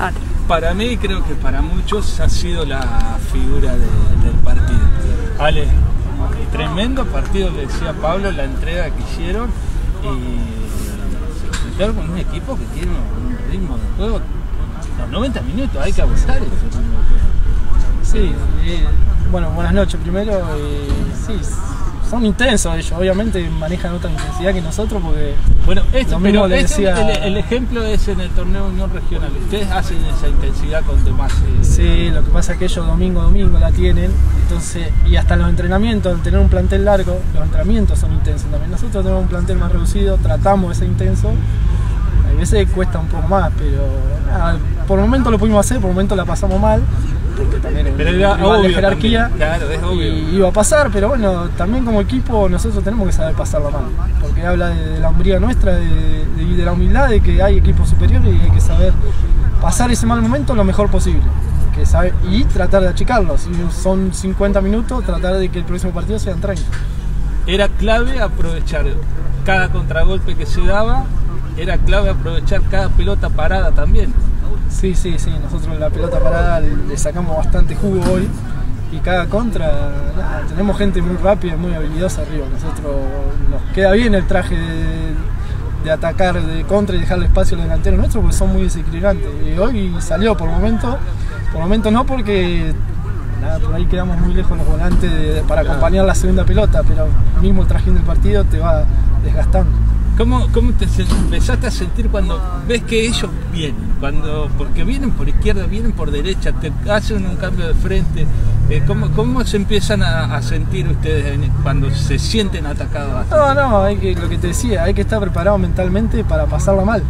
Para mí, creo que para muchos ha sido la figura del partido. Ale, tremendo partido, le decía Pablo, la entrega que hicieron y se enfrentaron con un equipo que tiene un ritmo de juego. Los 90 minutos hay que aguantar ese ritmo de juego. Sí, bueno, buenas noches primero. Sí, son intensos ellos, obviamente manejan otra intensidad que nosotros porque... Bueno, pero decía... el ejemplo es en el torneo Unión Regional. Ustedes hacen esa intensidad con demás... Sí, lo que pasa es que ellos domingo a domingo la tienen, entonces, y hasta los entrenamientos, al tener un plantel largo, los entrenamientos son intensos también. Nosotros tenemos un plantel más reducido, tratamos de ser intenso, a veces cuesta un poco más, pero nada, por el momento lo pudimos hacer, por el momento la pasamos mal, porque también pero era obvio de jerarquía, también. Claro, es obvio. Y iba a pasar, pero bueno, también como equipo nosotros tenemos que saber pasarla mal, porque habla de la hombría nuestra, de la humildad, de que hay equipos superiores y hay que saber pasar ese mal momento lo mejor posible, y tratar de achicarlo. Si son 50 minutos, tratar de que el próximo partido sean 30. Era clave aprovechar cada contragolpe que se daba, era clave aprovechar cada pelota parada también. Sí, nosotros la pelota parada le sacamos bastante jugo hoy y cada contra, tenemos gente muy rápida, muy habilidosa arriba. Nosotros nos queda bien el traje de atacar de contra y dejarle espacio al delantero nuestro porque son muy desequilibrantes. Y hoy salió por momento no porque por ahí quedamos muy lejos los volantes para acompañar la segunda pelota, pero mismo el trajín del partido te va desgastando. ¿Cómo te empezaste a sentir cuando ves que ellos vienen? Porque vienen por izquierda, vienen por derecha, te hacen un cambio de frente. ¿Cómo se empiezan a sentir ustedes cuando se sienten atacados? No, lo que te decía, hay que estar preparado mentalmente para pasarla mal.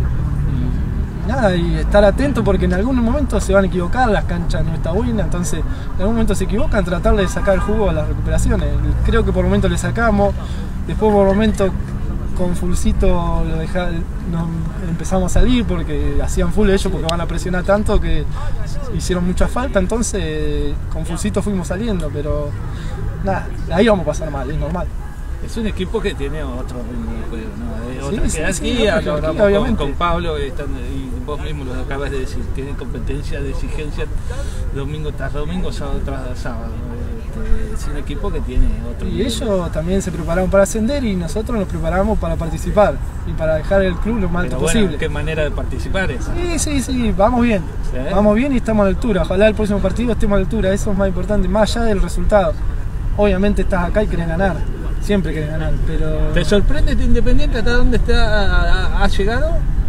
Y estar atento porque en algún momento se van a equivocar, las canchas no está buena, entonces en algún momento se equivocan, tratar de sacar el jugo a las recuperaciones. Creo que por el momento le sacamos, después por el momento con Fulcito nos empezamos a salir porque hacían full ellos porque van a presionar tanto que hicieron mucha falta, entonces con Fulcito fuimos saliendo, pero nada, ahí vamos a pasar mal, es normal. Es un equipo que tiene otro ritmo de juego, ¿no? Otra jerarquía, lo hablamos con Pablo y vos mismo lo acabas de decir, tienen competencia de exigencia domingo tras domingo, sábado tras sábado. Es un equipo que tiene otro nivel. Y ellos también se prepararon para ascender y nosotros nos preparamos para participar y para dejar el club lo más alto posible. ¿Qué manera de participar es? Sí, vamos bien. ¿Sí? Vamos bien y estamos a la altura. Ojalá el próximo partido estemos a la altura, eso es más importante, más allá del resultado. Obviamente estás acá y querés ganar, siempre querés ganar, pero... ¿Te sorprende Independiente hasta dónde ha llegado?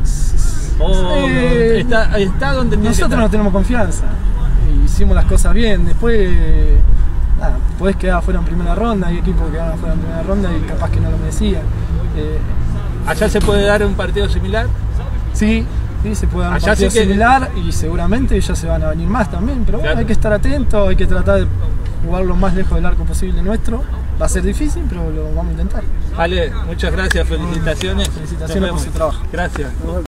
¿Está donde nosotros no tenemos confianza, hicimos las cosas bien, después podés quedar afuera en primera ronda, hay equipos que quedan afuera en primera ronda y capaz que no lo merecían. ¿Allá se puede dar un partido similar? Sí, se puede dar un partido similar y seguramente ya se van a venir más también, pero bueno, hay que estar atento, hay que tratar de jugar lo más lejos del arco posible nuestro. Va a ser difícil, pero lo vamos a intentar. Ale, muchas gracias, felicitaciones. Felicitaciones por su trabajo. Gracias.